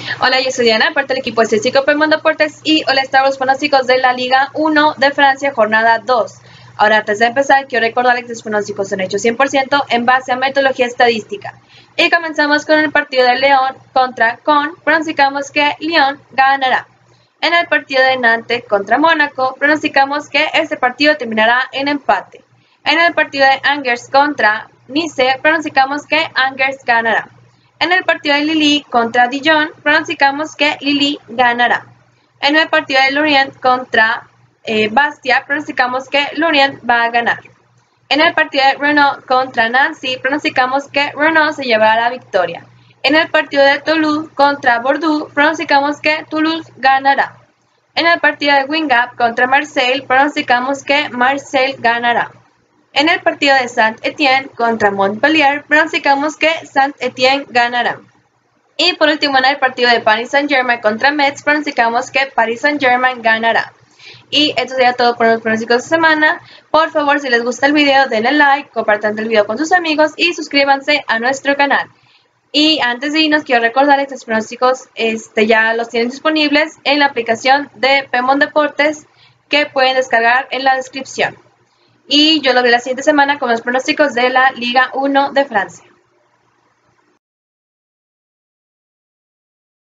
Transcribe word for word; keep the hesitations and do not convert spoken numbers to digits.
Hola, yo soy Diana, parte del equipo de Estadístico Pemón Deportes y hoy les traigo los pronósticos de la Liga uno de Francia, jornada dos. Ahora, antes de empezar, quiero recordarles que los pronósticos son hechos cien por ciento en base a metodología estadística. Y comenzamos con el partido de León contra Caen. Pronosticamos que Lyon ganará. En el partido de Nantes contra Mónaco, pronosticamos que este partido terminará en empate. En el partido de Angers contra Nice, pronosticamos que Angers ganará. En el partido de Lille contra Dijon, pronosticamos que Lille ganará. En el partido de Lorient contra eh, Bastia, pronosticamos que Lorient va a ganar. En el partido de Renault contra Nancy, pronosticamos que Renault se llevará la victoria. En el partido de Toulouse contra Bordeaux, pronosticamos que Toulouse ganará. En el partido de Guingamp contra Marseille, pronosticamos que Marseille ganará. En el partido de Saint-Étienne contra Montpellier, pronosticamos que Saint-Étienne ganará. Y por último, en el partido de Paris Saint-Germain contra Metz, pronosticamos que Paris Saint-Germain ganará. Y esto sería todo por los pronósticos de semana. Por favor, si les gusta el video, denle like, compartan el video con sus amigos y suscríbanse a nuestro canal. Y antes de irnos, quiero recordarles que estos pronósticos este, ya los tienen disponibles en la aplicación de Pemón Deportes que pueden descargar en la descripción. Y yo lo veo la siguiente semana con los pronósticos de la Liga uno de Francia.